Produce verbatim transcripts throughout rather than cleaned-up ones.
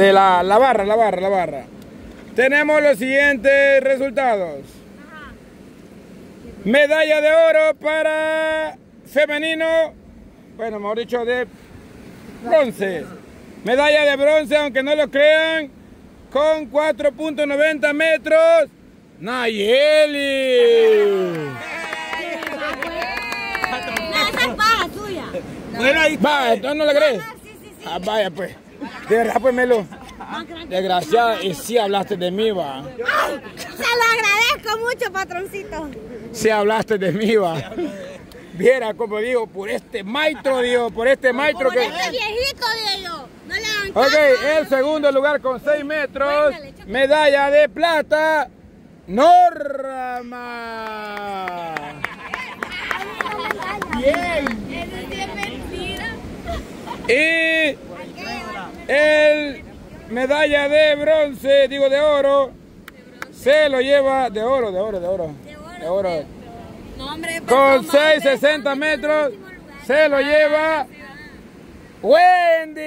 De la, la barra, la barra, la barra. Tenemos los siguientes resultados. Medalla de oro para femenino, bueno, mejor dicho, de bronce. Medalla de bronce, aunque no lo crean, con cuatro punto noventa metros, Nayeli. Esa es paja tuya. Bueno, ahí va, entonces no le crees. Ah, vaya pues. De verdad, pues Melo. Desgraciada, y sí hablaste de mí, va. Ay, se lo agradezco mucho, patroncito. Sí hablaste de mí, va. Viera como digo, por este maestro, digo, por este maestro que... Este viejito, digo. No le hagan Ok, caso. el segundo lugar con seis metros, medalla de plata, Norma. Bien. Y el medalla de bronce, digo de oro, se lo lleva de oro, de oro, de oro, de oro. Con seiscientos sesenta metros se lo lleva Wendy.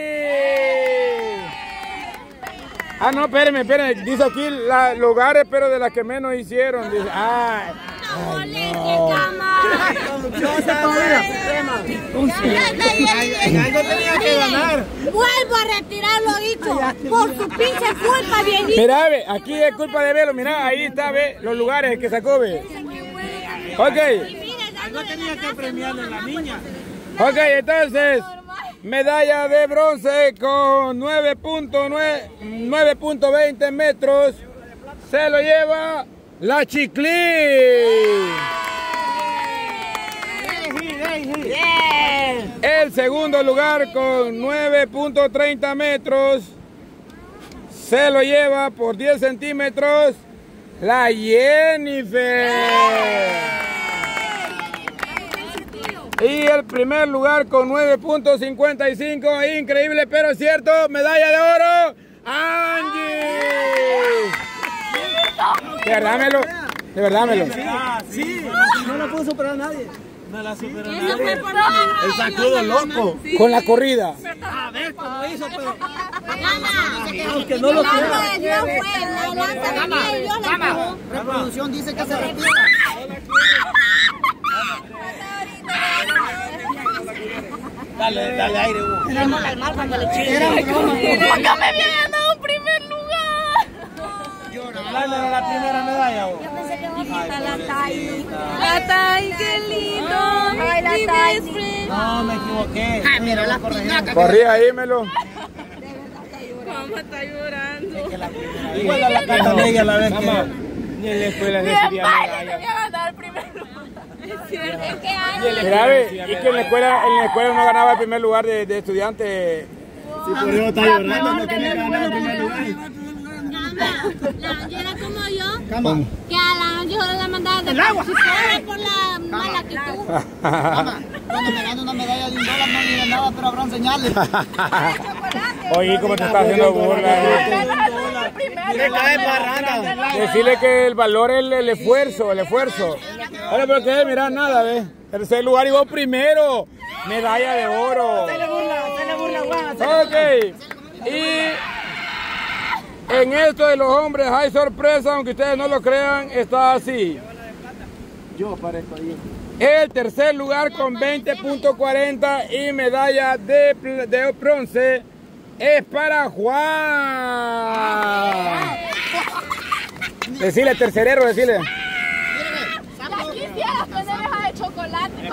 Ah, no, espérenme, espérenme. Dice aquí los lugares, pero de las que menos hicieron. Dice, ay, ay no. Algo tenía que ganar. Vuelvo a retirarlo, dicho. Por su pinche culpa, viejito. Mira, ve, aquí es culpa de Velo. Mira, ahí está, ve, los lugares que sacó, ve. Ok. Algo tenía que premiarle a la niña. Ok, entonces, medalla de bronce con nueve punto veinte metros. Se lo lleva la Chiclí. El segundo lugar con nueve punto treinta metros. Se lo lleva por diez centímetros la Jennifer. Y el primer lugar con nueve punto cincuenta y cinco, increíble pero cierto, medalla de oro, Angie. De verdad, Melo, de verdad, Melo. Ah, sí, no la pudo superar nadie. No la superó nadie. El sacudo loco. Con la corrida. A ver cómo hizo, pero... Aunque no lo quiera. Reproducción dice que se retira. Dale, dale aire, Hugo. Vamos al mar cuando le chingue. Era Nunca me había ganado un primer lugar. Dale la primera medalla, Hugo. Yo pensé que vos a la Tai. La Tai, qué lindo. Ay, la Mi Tai. best friend. No, me equivoqué. Ay, mira la pinaca. Corrí ahí, Melo. Mamá está llorando. Igual a la carta de ella la vez que... Ni en la escuela Mi recibía hermano medalla. me voy a ganar el primer lugar. Es cierto. ¿En qué año? Mira, ve, y que en la escuela, en la escuela uno ganaba el primer lugar de, de estudiante. Sí, por eso está llorando, no tenía que ganar el primer lugar. La Angie era como yo, Cama. que a la Angie solo la mandaba de participar por la mala actitud. Cuando me gano una medalla de un dólar no ni ganaba, pero habrán señales. Oye, ¿cómo te está haciendo burla? Le cae parranda. Decirle que el valor es el, el esfuerzo, el esfuerzo. Ahora, pero que mira, nada, ¿ves? Tercer lugar y vos primero. Medalla de oro. Se le burla, se le burla, guau. Ok. Y en esto de los hombres hay sorpresa, aunque ustedes no lo crean, está así. Yo parezco ahí. El tercer lugar con veinte punto cuarenta y medalla de, de bronce es para Juan. Decirle tercerero, decirle. Ya quisiera tener esa de chocolate.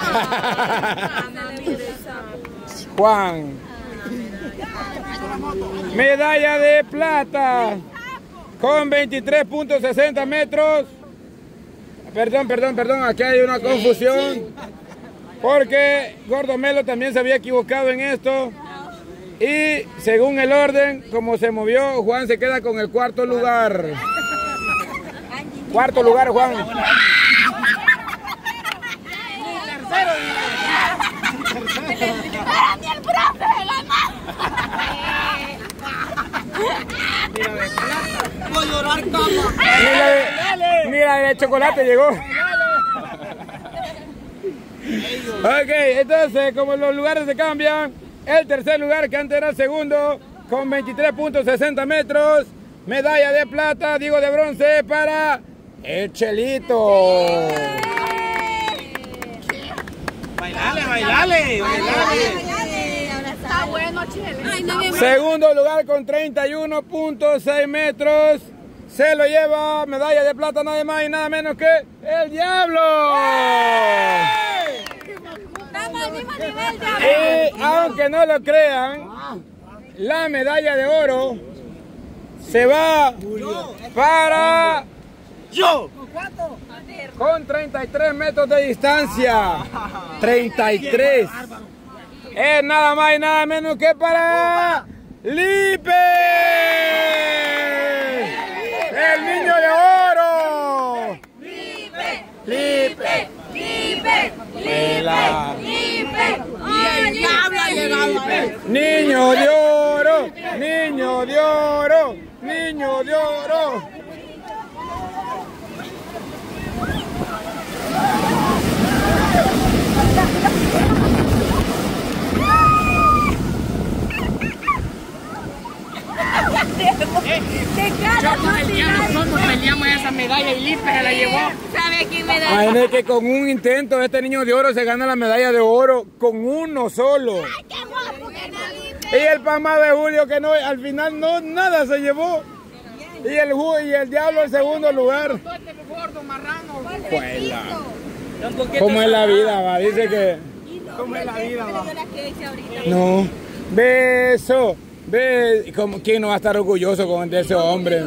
Juan. Medalla de plata con veintitrés punto sesenta metros. Perdón, perdón, perdón, aquí hay una confusión. Porque Gordo Melo también se había equivocado en esto. Y según el orden, como se movió, Juan se queda con el cuarto lugar. Cuarto lugar, Juan. ¡Era ni el profe de ganar! Voy a llorar, cama. Mira, mira, el chocolate llegó. Ok, entonces, como los lugares se cambian, el tercer lugar, que antes era el segundo, con veintitrés punto sesenta metros. Medalla de plata, digo de bronce para el Chelito. Bailale, bailale, bailale. Está bueno, Chele. Segundo lugar con treinta y uno punto seis metros. Se lo lleva medalla de plata nada más y nada menos que el Diablo. Y aunque no lo crean, la medalla de oro se va para Yo. con treinta y tres metros de distancia. treinta y tres. Es nada más y nada menos que para Lipe. El niño de oro. Lipe, Lipe. Lipe, Lipe. Lipe. Y el diablo ha llegado. Niño de oro. Niño de oro. Niño de oro. Yo con el diablo nosotros peleamos esa medalla y Lipe se la llevó. ¿Sabe quién me da? Imagínate que con un intento este niño de oro se gana la medalla de oro con uno solo. ¡Qué guapo que no Lipe! Y el Pamá de Julio que no, al final no nada se llevó. Y el y el Diablo el segundo lugar. Gordo, marrano. Cuela. ¿Cómo es la vida, va? Dice que ¿Cómo es la vida, va? no. Beso. Ve, ¿cómo, ¿quién no va a estar orgulloso con de ese hombre?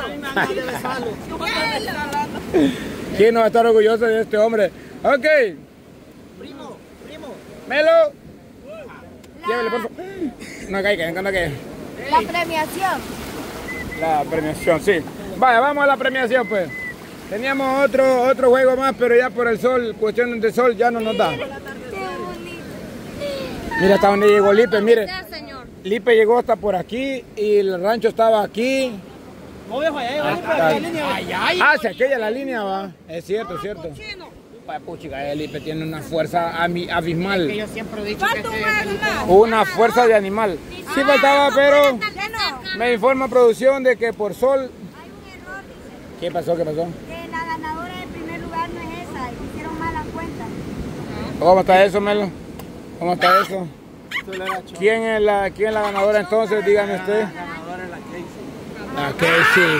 ¿Quién no va a estar orgulloso de este hombre? Ok. Primo, primo. Melo. Llévele, por favor. No caiga, no caiga. La premiación. La premiación, sí. Vaya, vamos a la premiación, pues. Teníamos otro, otro juego más, pero ya por el sol, cuestión de sol, ya no nos da. Qué bonito. Mira hasta donde llegó Lipe, mire. Ya, señor. Lipe llegó hasta por aquí y el rancho estaba aquí. No dejo allá, Hasta- la línea. Ay, ay. Ah, si aquella la línea va. Es cierto, es cierto. Vaya, puchica, el Lipe tiene una fuerza ami- abismal. Que yo siempre he dicho que este Una fuerza de animal. Sí faltaba, pero me informa producción de que por sol... Hay un error, dice, ¿Qué pasó? ¿Qué pasó? que la ganadora del primer lugar no es esa, y hicieron mala cuenta. ¿Cómo está eso, Melo? ¿Cómo está eso? ¿Quién es la, quién es la ganadora entonces? Dígame usted. La Casey.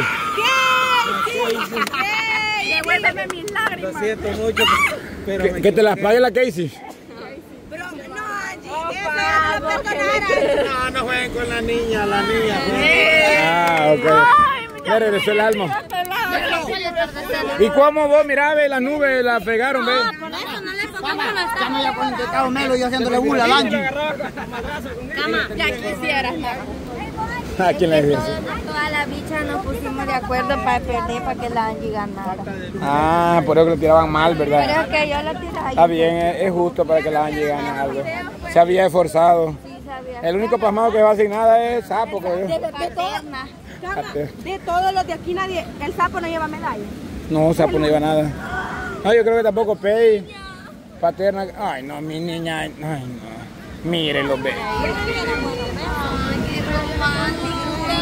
Devuélveme mis lágrimas. Lo siento mucho, pero ¿Que, que te las pague la Casey? Pero no, Angie, eso ya no lo perdonaron. no, no jueguen con la niña, la niña. Ah, ok. Me regresó el alma. ¿Y cómo vos, mirá, ve, las nubes las pegaron, ve? Por eso no le pongo con las Ya me había contestado Melo y haciéndole burla al Angie. Cama. Ya quisieras, Mara. ¿A quién le dice? Todas las bichas nos pusimos de acuerdo para perder, para que la Angie ganara. Ah, por eso que lo tiraban mal, Pero ¿verdad? es que yo la tiré ahí. Está bien, es, es justo para que la Angie gane algo. Se había esforzado. Sí, sabía. El único pasmado que va sin nada es Sapo, creo yo. De, de, todo- Paterna. Cama, de todos los de aquí nadie, el sapo no lleva medalla. No, Sapo no iba nada. No, yo creo que tampoco Pei. Paterna. Ay, no, mi niña. Ay, no. Mírenlo, ve. Ay, qué romántico.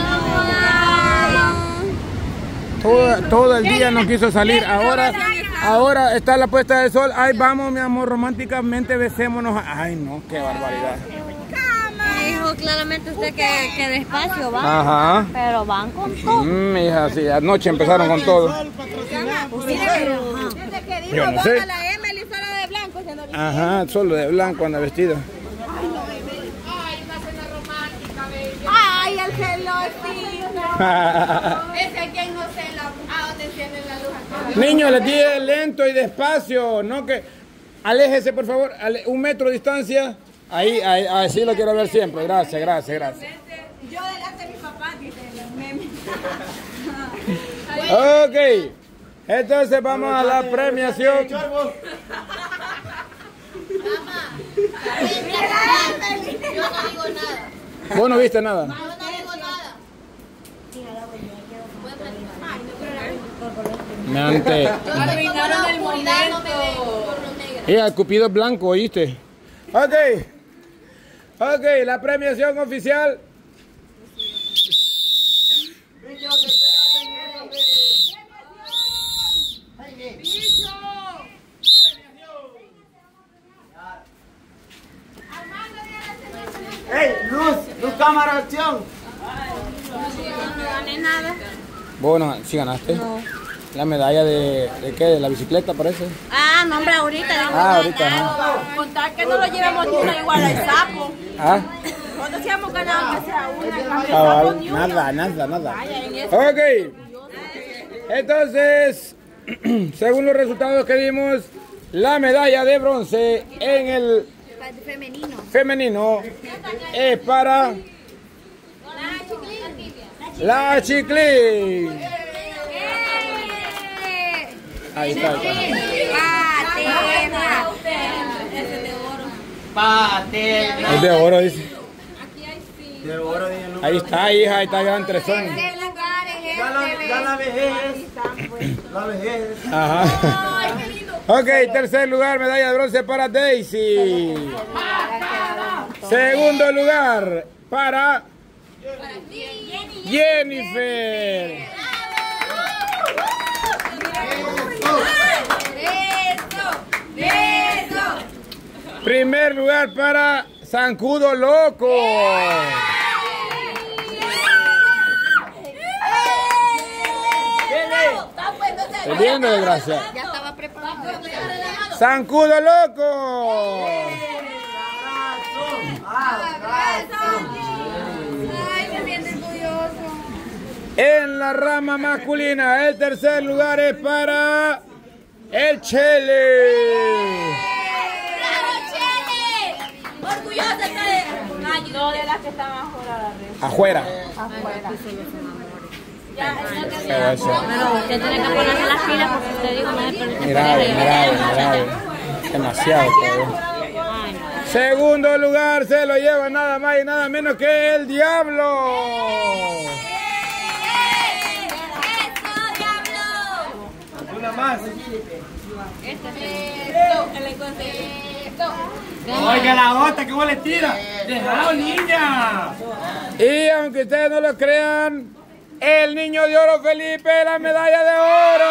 Todo, todo el día no quiso salir. Ahora, ahora está la puesta de sol. Ay, vamos, mi amor, románticamente besémonos. Ay, no, qué barbaridad. Dijo claramente usted que, que despacio van. Ajá. Pero van con todo. Mm, hija, sí, anoche empezaron con todo. Desde que dijo, Yo no sé. "Bota la Emily solo de blanco", siendo bien. Ajá, solo de blanco anda vestido. Ay, el celosito. Ese quien no se la... ¿A dónde encienden la luz? Niños, les dije lento y despacio, no que... Aléjese, por favor, ale- un metro de distancia. Ahí, ahí, así lo quiero ver siempre. Gracias, gracias, gracias. Yo delante de mi papá, dice el meme. Ok, entonces vamos a la premiación. Yo no digo nada. ¿Vos no viste nada? Yo no digo nada. Mente. Arruinaron el momento. Y el Cupido es blanco, ¿oíste? Ok. Ok, la premiación oficial producción. No gané nada. Vos no, sí ganaste. No. La medalla de, de qué, de la bicicleta parece. Ah, no, hombre, ahorita. Digo, Ah, ahorita, ganado. Contar que no lo llevamos ni una igual al sapo. Ah, Nosotros sí hemos ganado que sea una. cabal, nada, nada, nada. Ok. Entonces, según los resultados que vimos, la medalla de bronce en el Femenino. femenino es para la Chiclín. Ahí está. Paterna. Es de oro, dice. De oro, dije, no. Ahí está, hija, ahí está ya entre son. Ya la, ya la vejez. La vejez. Ajá. Ok, tercer lugar, medalla de bronce para Daisy. Segundo lugar para Jennifer. Primer lugar para Zancudo Loco. ¿Estás viendo, desgracia? Ya estaba preparado. Zancudo Loco. Ay, me siento orgulloso. En la rama masculina, el tercer lugar es para el Chele. Orgullosa de no de las que estaban afuera. Afuera. Ya, Pero eso. pero usted tiene que ponerse las pilas porque te digo, no es por Mira, mira, mira. Demasiado, cabrón. Segundo lugar se lo lleva nada más y nada menos que el Diablo. Una más. Oiga la otra que vos le tiras. Déjalo, niña. Y aunque ustedes no lo crean, el niño de oro Felipe, la medalla de oro.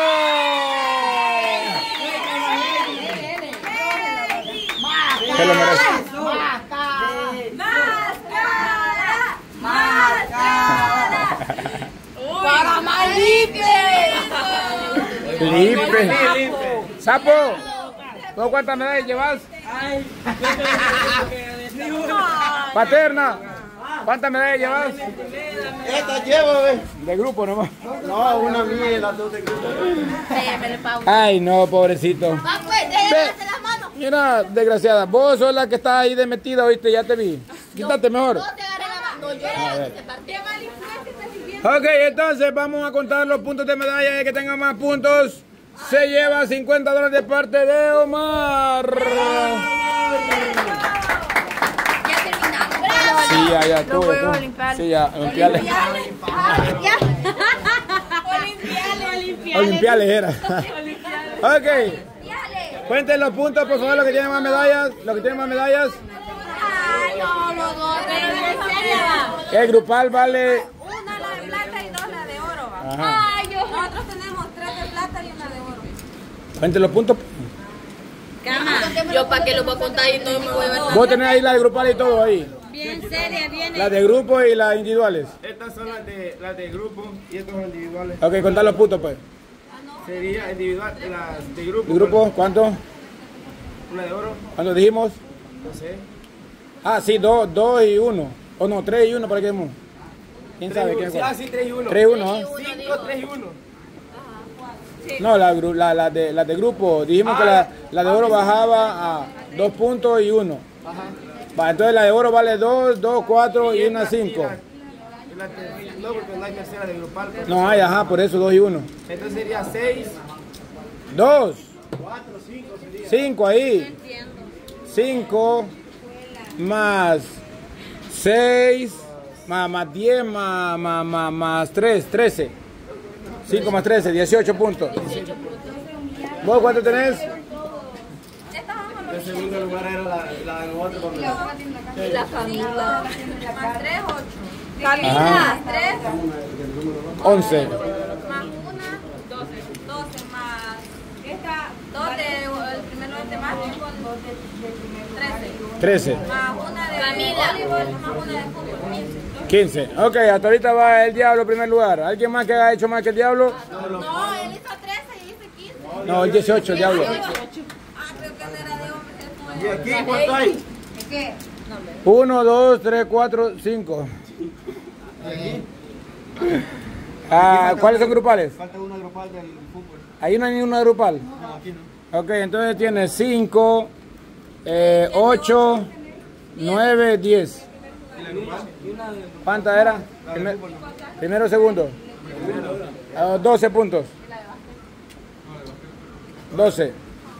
Se lo merece. ¡Para más limpio! Felipe. Sapo, ¿vos cuántas medallas llevas? Paterna, ¿cuántas medallas llevas? Esta llevo, ve. De grupo nomás. No, una mía y las dos de grupo. Ay, no, pobrecito. Ve, mira, desgraciada, vos sos la que está ahí de metida, oíste, ya te vi. Quítate mejor. A ver. Ok, entonces vamos a contar los puntos de medalla. El que tenga más puntos se lleva cincuenta dólares de parte de Omar. Ya terminamos. Sí, ya, ya, tú, tú. Sí, ya, olimpiales. Olimpiales era. Ok. Cuenten los puntos, por favor, los que tienen más medallas. Los que tienen más medallas. Ay, no, los dos. El grupal vale. Una la de plata y dos la de oro. ¿Va? Ajá. Ay, yo. Nosotros tenemos tres de plata y una de oro. Cuenten los puntos. Yo para qué lo voy a contar y no me voy a ver. Vos tenés ahí la de grupal y todo ahí. Bien seria, bien. Las de grupo y las individuales. Estas son las de, las de grupo y estas son individuales. Ok, contar los puntos pues. Sería individual, las de grupo. ¿Y grupo cuánto? Una de oro, ¿Cuánto dijimos? no sé. Ah, sí, dos, dos y uno. O no, tres y uno para que demos. ¿Quién sabe quién Ah, fue? sí, tres y uno. Tres y uno, ¿eh? cinco, tres y uno. No, la, gru- la, la, de, la de grupo. Dijimos que la, la de oro bajaba a dos puntos y uno. Ajá. Va, entonces la de oro vale dos, dos, cuatro y una cinco. Y la ter- No, porque no hay tercera de grupal. pues. No hay, ajá, por eso dos y uno. Entonces sería seis, Dos, cuatro, cinco sería. cinco ahí. Cinco más seis más, más diez más, más, más, más tres, trece. Cinco más trece, dieciocho puntos. ¿Vos cuánto tenés? El segundo lugar era la, la de nosotros. Cuando... La familia. Más tres, ocho. Ajá. Tres, Once. más una, doce. Doce más esta, dos de el primer lugar de básquetbol, trece. Trece. Más una de Camila. voleibol, más una de fútbol. quince. Ok, hasta ahorita va el Diablo en primer lugar. ¿Alguien más que haya hecho más que el Diablo? No, él hizo trece y hice quince. No, el dieciocho, el Diablo. Ah, creo que no era de hombres. ¿Y aquí cuánto hay? ¿Qué? uno, dos, tres, cuatro, cinco. Ah, ¿cuáles son grupales? Falta una grupal del fútbol. Ahí no hay ni una grupal. No, aquí no. Ok, entonces tiene cinco, ocho, nueve, diez. ¿Cuántas era? Primer- primero, segundo. Ah, doce puntos. doce.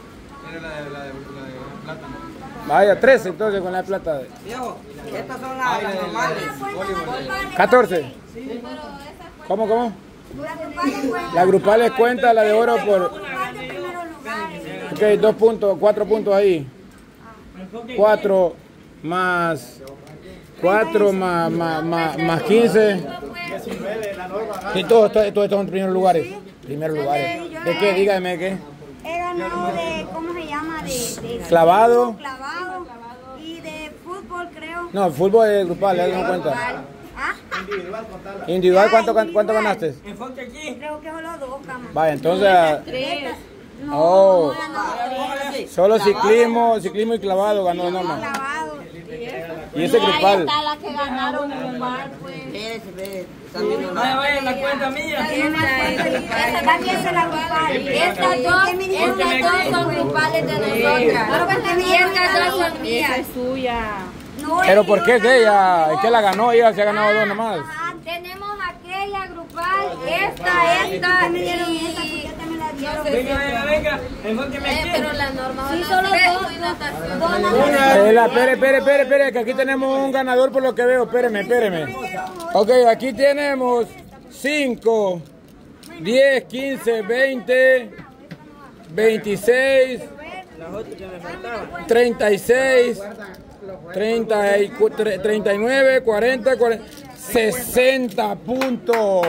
Vaya, trece entonces con la plata. Viejo, estas son las, las normales. catorce. ¿Cómo, cómo? La grupal les cuenta la de oro por... Ok, dos puntos, cuatro puntos ahí. cuatro más... cuatro más, más, más, más quince. Y todos, todos, todos estos son primeros lugares. Primeros lugares. ¿De qué? Dígame qué. He ganado de, ¿cómo se llama? De, de Clavado. clavado y de fútbol, creo. No, el fútbol es grupal, él no cuenta. ¿Ah? Individual, ¿cuánto, cuánto ganaste? Creo que son los dos, cama. Vaya, entonces... No, Oh, no he ganado tres. solo ciclismo, ciclismo y clavado ganó Norma. Clavado. Y ese Ahí grupal. está la que ganaron un par, pues. Vaya, vaya, la cuenta mía. Esa también se la grupal. Estas dos, estas dos son grupales de nosotras. Y estas dos son mías. No, Pero es ¿por que qué yo es de ella? ¿Es que la ganó ella? Se ha ganado dos nomás. Ajá, Tenemos aquella grupal, esta, esta me dieron esa porque y... ya también la dieron. Venga, venga, venga. Enfóqueme Eh, aquí. pero la norma Sí, solo dos. Espera, espere, espere, espere, espere, que aquí tenemos un ganador por lo que veo. Espéreme, espéreme. Ok, aquí tenemos cinco, diez, quince, veinte, veintiséis, treinta y seis, treinta y cu- tre- treinta y nueve, cuarenta, cuarenta, sesenta puntos.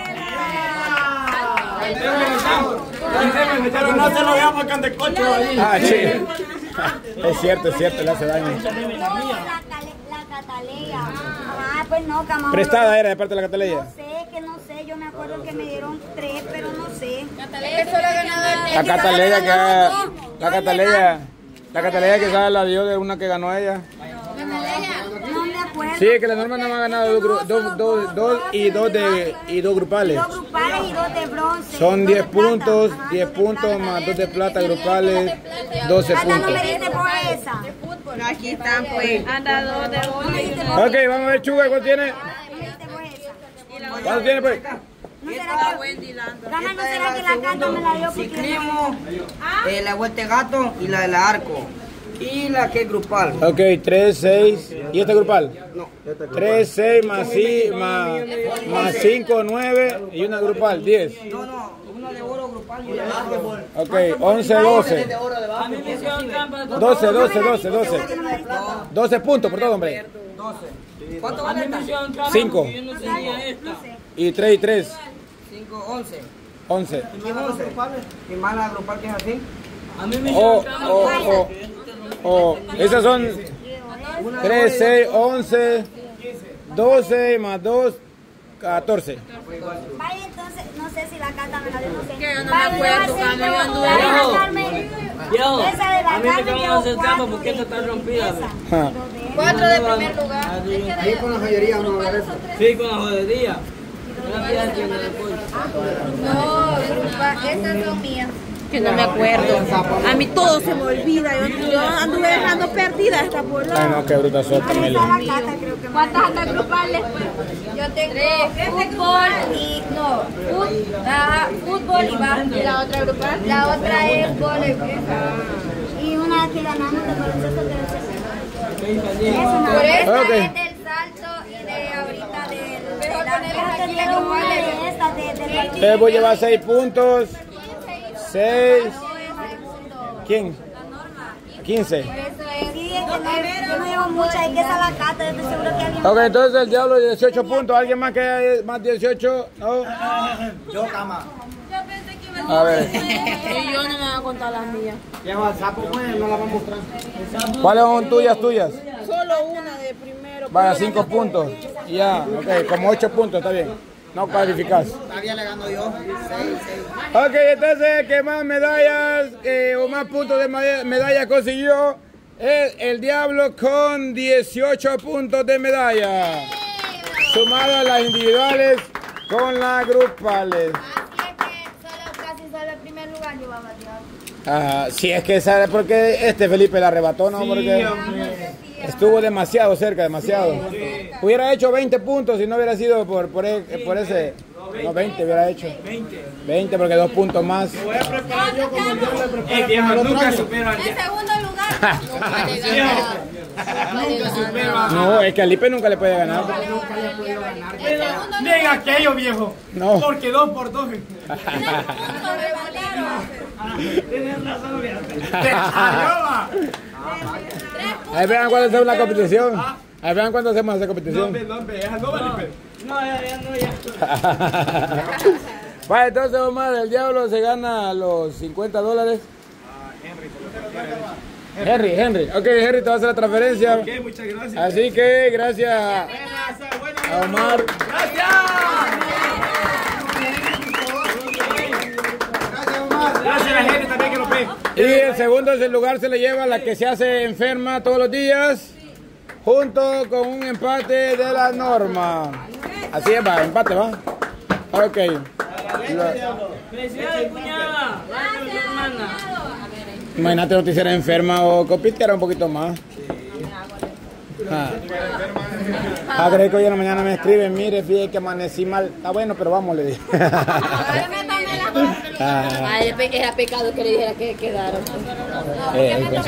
Pero no se lo veamos porque ande cocho ahí. Ah, sí. Es cierto, es cierto, le hace daño. No, la, cale- la cataleya. Ah, pues no, cama. Prestada era de parte de la Cataleya. No sé, que no sé. Yo me acuerdo que me dieron tres, pero no sé. Eso lo ganó La Cataleya que la Cataleya, la Cataleya que sabe la dio de una que ganó ella. No me acuerdo. Sí, que la Norma no me ha ganado dos, gru- dos, dos, dos y dos de y dos grupales. Dos grupales y dos de bronce. Son Dos diez de plata. puntos, Ajá, diez dos de puntos plata. más dos de plata grupales, doce Plata no puntos. me diste por esa. Aquí están, pues. Anda dos de uno y uno. Ok, vamos a ver Chuga, ¿cuánto tiene? No me diste por esa. ¿Cuánto tiene pues? ¿No será que, Gama, ¿no será que la carta me la dio porque Ciclismo, eh, la vuelta de gato y la del arco. Y la que es grupal. Ok, tres, seis. ¿Y este grupal? No, tres, seis más, sí, más, más cinco, nueve y una grupal, diez. no, no, una de oro grupal y una de arco. Ok, once, doce. A mí me hicieron trampa. doce, doce, doce, doce. doce puntos por todo, hombre. doce. ¿Cuánto A mí vale me esta? hicieron trampa. Cinco. porque Yo no tenía esta. Y tres y tres, cinco, once. once. ¿Y once? ¿Y más la grupal que es así? A mí me O, hicieron trampa. o, o, o, esas son tres, seis, once, doce más dos, catorce. vaya, entonces, no sé si la carta me la dio, no sé. Que yo no me Vaya, acuerdo, yo Cama, yo voy a anduve dejarme Viejo, esa de la a mí me carne, acaban de llevo hacer trampa cuatro porque esta de- está rompida. ve. Ja. Cuatro de primer lugar. Ahí con la joyería uno ve eso. Sí, con la jodería. Una pieza tiene después. No, grupa, estas son mías. Que no me acuerdo. A mí todo se me olvida. Yo, yo anduve dejando perdida esta Ay, bola. no, qué bruta sos, Camila. La carta creo que me ¿Cuántas andas grupales? Pues? Yo tengo fútbol y no, fut- ajá, fútbol y básquet. ¿Y la otra grupal? La otra es voleibol. Y una que ganamos de baloncesto que Por esta Ok. es del salto y de ahorita del... Mejor ponerlas aquí las una grupales. de estas de, de, de, Les voy a llevar seis puntos. seis. ¿Quién? quince. Eso es. Sí, es que no, yo no llevo mucha, hay que esa la carta, yo estoy seguro que alguien... Ok, entonces el Diablo dieciocho puntos. ¿Alguien más que haya más dieciocho? No. Yo, cama. A ver. Y yo no me voy a contar las mías. Lleva el sapo, pues, no la va a mostrar. ¿Cuáles son tuyas, tuyas? Solo una de primero. Vaya, cinco puntos. Y ya, ok, como ocho puntos, está bien. No calificas. Todavía le gano yo. seis, seis. Ok, entonces, ¿qué más medallas eh, o más puntos de medalla consiguió? Es el Diablo con dieciocho puntos de medalla. Sumado a las individuales con las grupales. Así es que solo, casi solo el primer lugar llevaba el Diablo. Ah, sí, es que sabe por qué este Felipe la arrebató, ¿no? Porque estuvo demasiado cerca, demasiado. Hubiera hecho veinte puntos si no hubiera sido por, por, por ese... No, veinte hubiera hecho. veinte porque dos puntos más. Voy a preparar yo como el Diablo le prepara. El viejo nunca supera al En Diablo. segundo lugar, Nunca supera. No, es que a Lipe nunca le puede ganar. Diga aquello, viejo. No. Porque dos por dos. Tienes razón, viejo. Ahí vean cuando hacemos la competición. Ahí vean cuando hacemos esa competición. No, no, ya, ya, no, ya. Vale, entonces Omar, el Diablo se gana los cincuenta dólares. Henry, Henry. Ok, Henry te va a hacer la transferencia. Ok, muchas gracias. Así que gracias a Omar. Gracias a la gente también que lo ve. Y el segundo es el lugar se le lleva a la que se hace enferma todos los días, junto con un empate de la Norma. Así es, va, empate, va. Ok. Felicidades, cuñada. Gracias, hermana. Imagínate no te hiciera enferma o copiteara un poquito más. Ah, ah creí que hoy en la mañana me escriben, mire, fíjate que amanecí mal. Está bueno, pero vamos, le dije. Ah, Ay, después que era pecado que le dijera que quedaron. eh, pues, sí.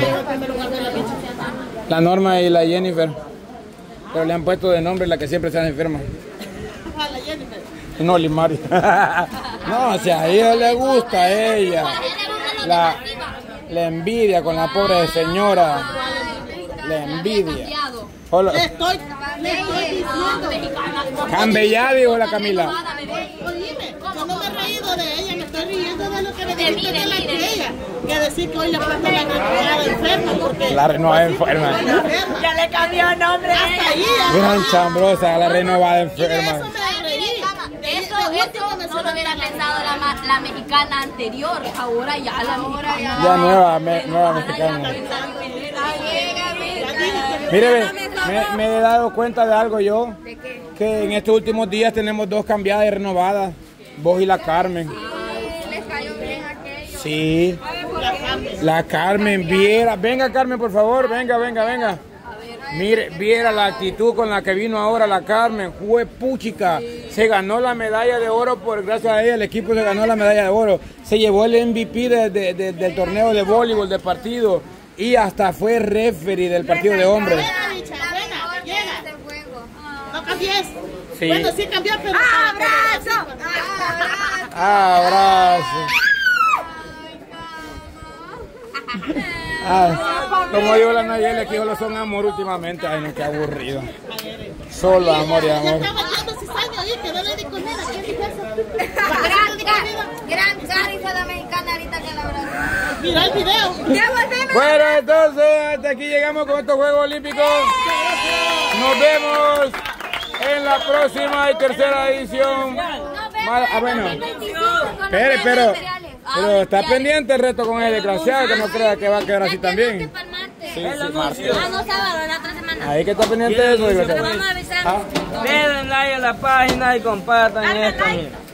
La Norma y la Jennifer. Pero le han puesto de nombre la que siempre se enferma. La Jennifer. No, Limari. No, o sea, a ella le gusta a ella. La, la envidia con la pobre señora. La envidia. Hola. Le estoy, le estoy diciendo. Cambellá, dijo la Camila. Oíme, yo no me he reído de ella, me estoy riendo de lo que me dijiste de la que ella. Que decir que hoy le falta la renovada enferma, porque... La renovada enferma. Ya le cambió el nombre. Hasta ahí. Gran chambrosa, la renovada Y de eso enferma. me reí. Eso, eso no lo hubiera pensado la, ma- la mexicana anterior, ahora ya la mexicana. Ya nueva, me- nueva mexicana. Mire, ve, me, me he dado cuenta de algo yo. Que en estos últimos días tenemos dos cambiadas y renovadas. Vos y la Carmen. Les cayó bien aquello. Sí. La Carmen, viera. Venga, Carmen, por favor. Venga, venga, venga. Mire, viera la actitud con la que vino ahora la Carmen. Fue puchica. Se ganó la medalla de oro. Por gracias a ella, el equipo se ganó la medalla de oro. Se llevó el M V P de, de, de, del torneo de voleibol, del partido. Y hasta fue referee del partido de hombres. Buena, bicha, buena, llega. Este juego. No cambies. Sí. Bueno, sí cambió, pero... ¡Abrazo! Abrazo. Ah, como digo la Nayeli, que solo son amor últimamente. Ay, no, qué aburrido. Solo amor y Ya amor. estaba yendo cizaña ahí, que no le di comida. ¿Quién dijo eso? Gran, gran, gran cara hizo la mexicana ahorita que la abrazo. Mira el video. Bueno, entonces hasta aquí llegamos con estos Juegos Olímpicos. Nos vemos en la próxima y tercera edición. Ma- Ah, bueno. Pero, pero, pero está pendiente el reto con el desgraciado, que no crea que va a quedar así también. Sí, sí, martes. Ah, no, sábado, la otra semana. Ahí que está pendiente de eso, desgraciado. Vamos a avisar. Ah. Denle like a la página y compartan esto.